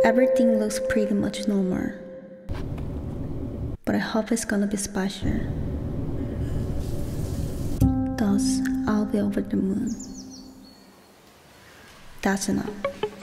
Everything looks pretty much normal, but I hope it's gonna be special. Thus, I'll be over the moon. That's enough.